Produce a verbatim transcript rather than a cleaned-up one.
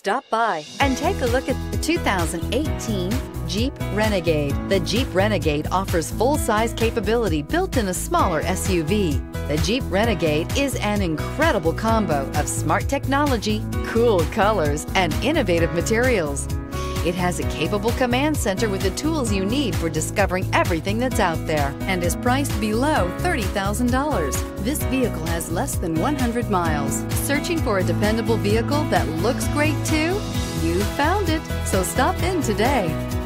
Stop by and take a look at the two thousand eighteen Jeep Renegade. The Jeep Renegade offers full-size capability built in a smaller S U V. The Jeep Renegade is an incredible combo of smart technology, cool colors, and innovative materials. It has a capable command center with the tools you need for discovering everything that's out there and is priced below thirty thousand dollars. This vehicle has less than one hundred miles. Searching for a dependable vehicle that looks great too? You found it, so stop in today.